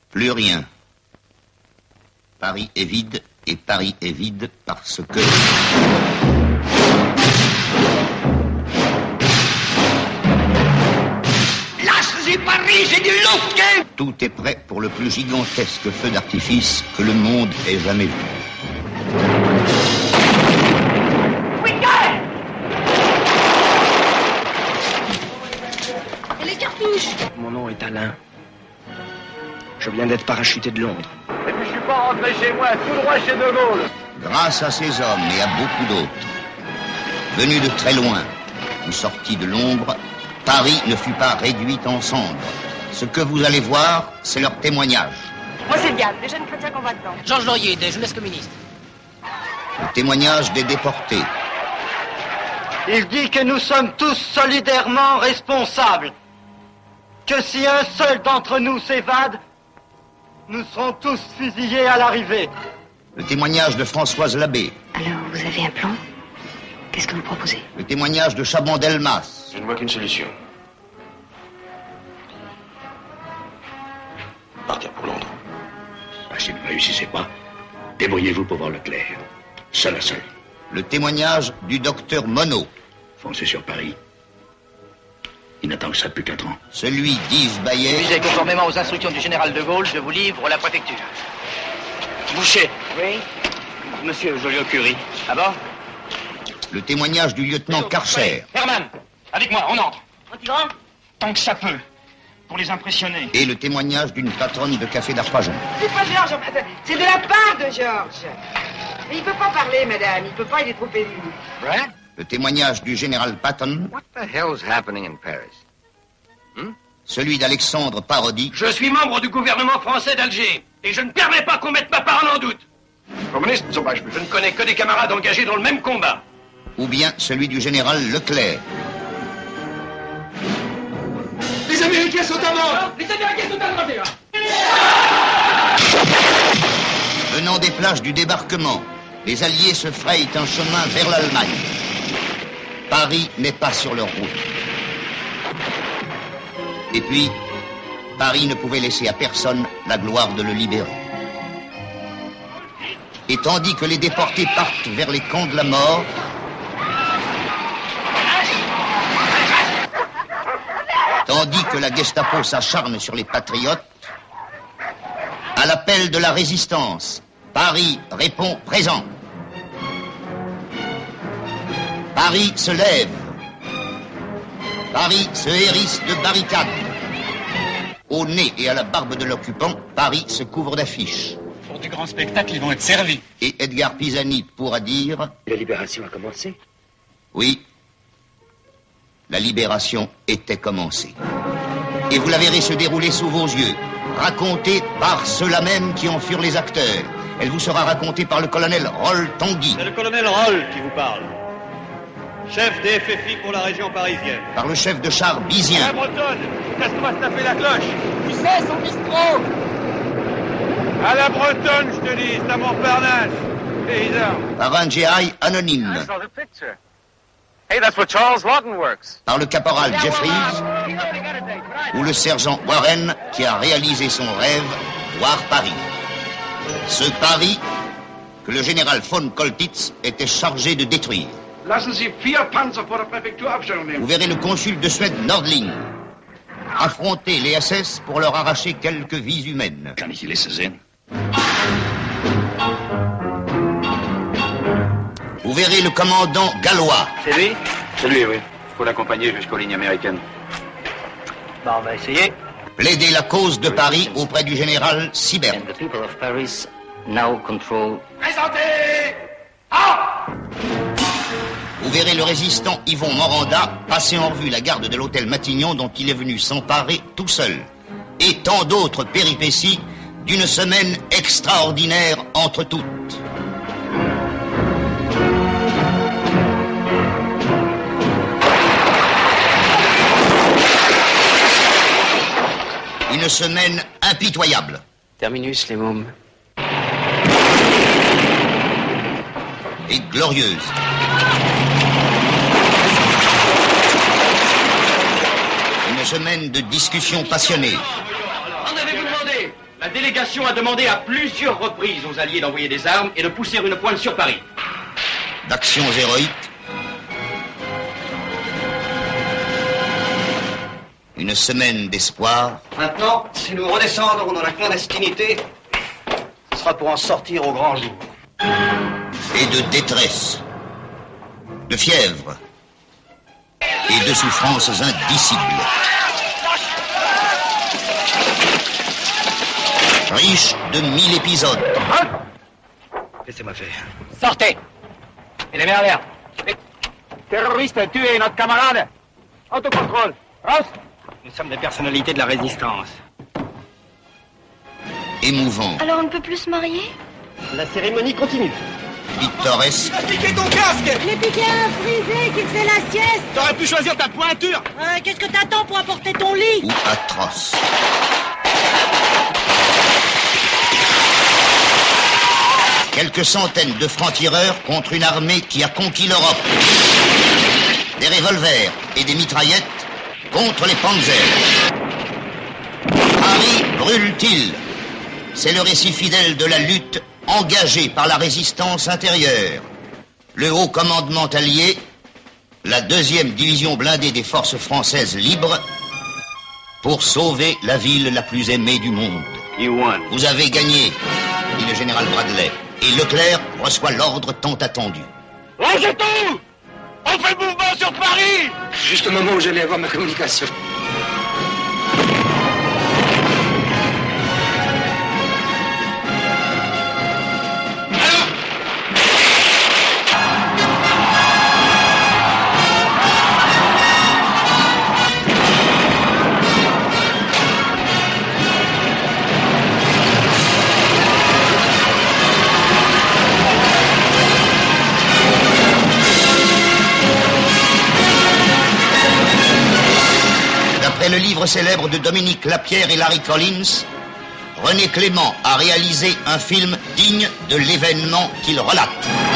Plus rien. Paris est vide, et Paris est vide parce que... Là, c'est Paris, c'est du Luftkampf. Tout est prêt pour le plus gigantesque feu d'artifice que le monde ait jamais vu. Et les cartouches? Mon nom est Alain. Je viens d'être parachuté de Londres. Et puis je suis pas rentré chez moi, tout droit chez De Gaulle. Grâce à ces hommes et à beaucoup d'autres, venus de très loin ou sortis de l'ombre, Paris ne fut pas réduite en cendres. Ce que vous allez voir, c'est leur témoignage. Moi, c'est Gall, des jeunes chrétiens combattants. Georges Laurier, des jeunesses communistes. Le témoignage des déportés. Il dit que nous sommes tous solidairement responsables. Que si un seul d'entre nous s'évade, nous serons tous fusillés à l'arrivée. Le témoignage de Françoise Labbé. Alors, vous avez un plan? Qu'est-ce que vous proposez? Le témoignage de Chaban-Delmas. Je ne vois qu'une solution. Partir pour Londres. Si vous ne réussissez pas, débrouillez-vous pour voir le clair. Seul à seul. Le témoignage du docteur Monod. Foncez sur Paris. Il n'attend que ça depuis 4 ans. Celui d'Yves Bayet. Refusez conformément aux instructions du général de Gaulle, je vous livre la préfecture. Boucher. Oui. Monsieur Joliot-Curie. Ah bon? Le témoignage du lieutenant Karcher. Herman, avec moi, on entre. Tu rentres? Tant que ça peut. Pour les impressionner. Et le témoignage d'une patronne de café d'Arpajon. C'est pas Georges, c'est de la part de Georges. Mais il peut pas parler, madame, il peut pas, il est trop ému. Brad? Le témoignage du général Patton. What the hell's happening in Paris? Celui d'Alexandre Parodi. Je suis membre du gouvernement français d'Alger. Et je ne permets pas qu'on mette ma parole en doute. Communiste zum Beispiel. Je ne connais que des camarades engagés dans le même combat. Ou bien celui du général Leclerc. Les Américains sont à mort! Les Américains sont à droite, là. Venant des plages du débarquement, les Alliés se frayent un chemin vers l'Allemagne. Paris n'est pas sur leur route. Et puis, Paris ne pouvait laisser à personne la gloire de le libérer. Et tandis que les déportés partent vers les camps de la mort, tandis que la Gestapo s'acharne sur les patriotes, à l'appel de la résistance, Paris répond présent. Paris se lève. Paris se hérisse de barricades. Au nez et à la barbe de l'occupant, Paris se couvre d'affiches. Pour du grand spectacle, ils vont être servis. Et Edgar Pisani pourra dire... La libération a commencé. Oui, la libération était commencée. Et vous la verrez se dérouler sous vos yeux, racontée par ceux-là même qui en furent les acteurs. Elle vous sera racontée par le colonel Roll Tanguy. C'est le colonel Roll qui vous parle. Chef des FFI pour la région parisienne. Par le chef de char Bizien. La Bretonne, laisse-moi se taper la cloche. Tu sais, son bistrot. À la Bretonne, je te dis, c'est à Montparnasse. Paysan. Par un GI anonyme. I saw the picture. Hey, that's what Charles Lawton works. Par le caporal Jeffries. Ou le sergent Warren qui a réalisé son rêve, voir Paris. Ce Paris que le général von Koltitz était chargé de détruire. Lassen Sie 4 Panzer vor der Präfekturabstellung nehmen. Vous verrez le consul de Suède Nordling affronter les SS pour leur arracher quelques vies humaines. Kann ich die Liste sehen? Vous verrez le commandant gallois. C'est lui? C'est lui, oui. Faut l'accompagner jusqu'aux lignes américaines. Bon, on va essayer. Plaider la cause de Paris auprès du général Sibert. And the people of Paris now control. Présentez! Ah! Vous verrez le résistant Yvon Moranda passer en revue la garde de l'hôtel Matignon dont il est venu s'emparer tout seul. Et tant d'autres péripéties d'une semaine extraordinaire entre toutes. Une semaine impitoyable. Terminus, les mômes. Et glorieuse. Une semaine de discussions passionnées. En avez-vous demandé? La délégation a demandé à plusieurs reprises aux Alliés d'envoyer des armes et de pousser une pointe sur Paris. D'actions héroïques, une semaine d'espoir. Maintenant, si nous redescendons dans la clandestinité, ce sera pour en sortir au grand jour. Et de détresse, de fièvre et de souffrances indicibles. Riche de 1000 épisodes. Laissez-moi faire. Sortez! Et les mères vertes. Terroriste a tué notre camarade. Autocontrôle. Ross. Nous sommes des personnalités de la résistance. Émouvant, Alors on ne peut plus se marier? La cérémonie continue. pittoresque Piquez ton casque! Les piquets un frisé qui fait la sieste. T'aurais pu choisir ta pointure! Qu'est-ce que t'attends pour apporter ton lit? ou atroce. Quelques centaines de francs-tireurs contre une armée qui a conquis l'Europe. Des revolvers et des mitraillettes contre les panzers. Paris brûle-t-il? C'est le récit fidèle de la lutte engagée par la résistance intérieure. Le haut commandement allié, la 2e division blindée des forces françaises libres, pour sauver la ville la plus aimée du monde. Vous avez gagné, dit le général Bradley. Et Leclerc reçoit l'ordre tant attendu. Lâchez tout! On fait le mouvement sur Paris! Juste au moment où j'allais avoir ma communication. D'après le livre célèbre de Dominique Lapierre et Larry Collins, René Clément a réalisé un film digne de l'événement qu'il relate.